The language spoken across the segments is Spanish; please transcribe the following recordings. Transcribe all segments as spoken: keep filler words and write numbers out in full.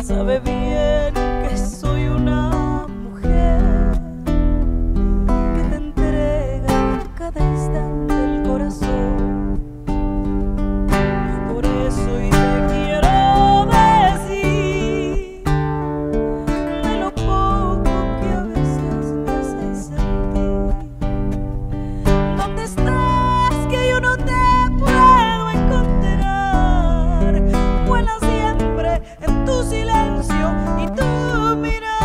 sabe bien que soy una mujer que te entrega cada instante el corazón. Por eso hoy te quiero decir de lo poco que a veces me haces sentir. ¿Dónde estás que yo no te puedo encontrar? Vuela siempre en tu silencio y tu mirar.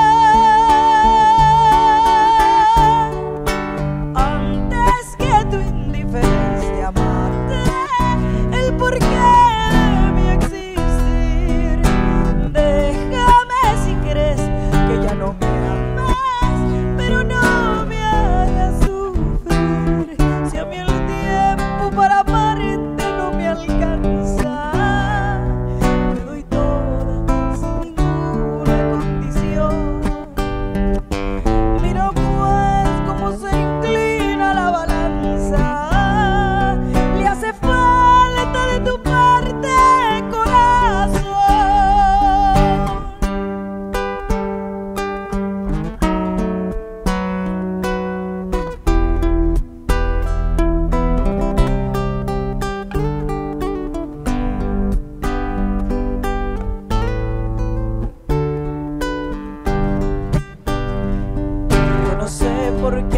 Antes que tu indiferencia mate el porqué de mi existir, déjame si crees que ya no me amas, pero no me hagas sufrir. Si a mí el tiempo para amarte no me alcanza, te doy toda sin ninguna condición. Mira pues cómo se inclina la balanza, le hace falta de tu parte, corazón. Yo no sé por qué